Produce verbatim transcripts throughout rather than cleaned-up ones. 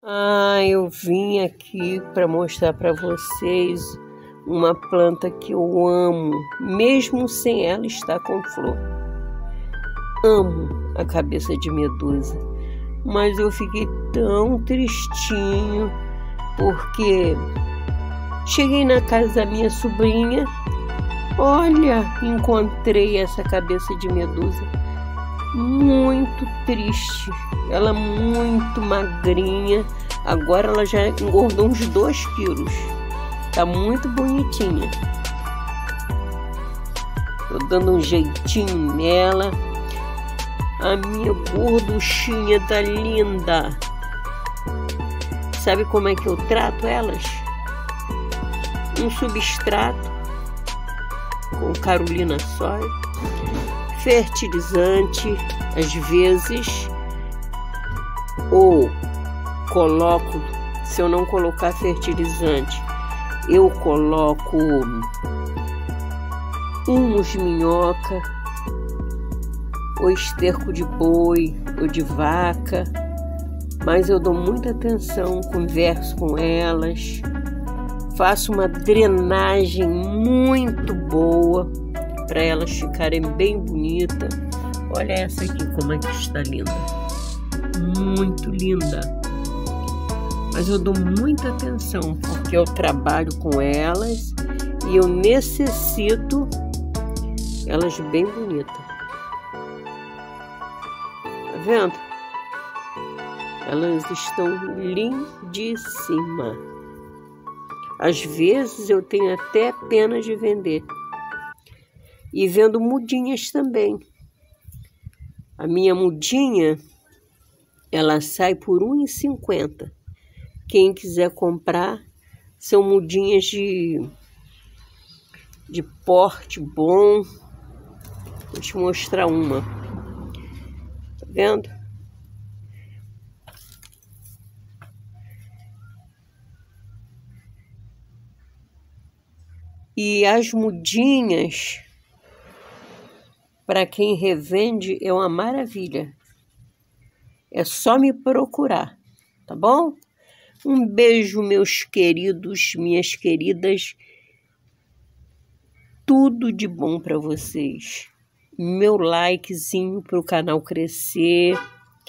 Ah, eu vim aqui para mostrar para vocês uma planta que eu amo, mesmo sem ela estar com flor. Amo a cabeça de medusa, mas eu fiquei tão tristinho porque cheguei na casa da minha sobrinha, olha, encontrei essa cabeça de medusa muito triste, ela muito magrinha, agora ela já engordou uns dois quilos, tá muito bonitinha. Tô dando um jeitinho nela, a minha gorduchinha tá linda. Sabe como é que eu trato elas? Um substrato com Carolina Soy, fertilizante, às vezes, ou coloco, se eu não colocar fertilizante, eu coloco humus de minhoca, ou esterco de boi, ou de vaca, mas eu dou muita atenção, converso com elas, faço uma drenagem muito boa para elas ficarem bem bonitas. Olha essa aqui como é que está linda, muito linda. Mas eu dou muita atenção porque eu trabalho com elas e eu necessito elas bem bonitas. Tá vendo? Elas estão lindíssimas. Às vezes eu tenho até pena de vender. E vendo mudinhas também. A minha mudinha, ela sai por um real e cinquenta centavos. Quem quiser comprar, são mudinhas de, de porte bom. Vou te mostrar uma. Tá vendo? E as mudinhas, para quem revende, é uma maravilha. É só me procurar, tá bom? Um beijo, meus queridos, minhas queridas. Tudo de bom para vocês. Meu likezinho para o canal crescer.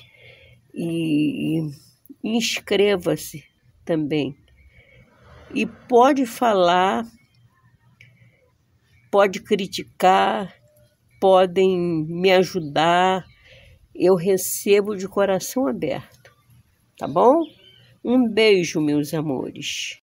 E inscreva-se também. E pode falar, pode criticar, podem me ajudar, eu recebo de coração aberto, tá bom? Um beijo, meus amores.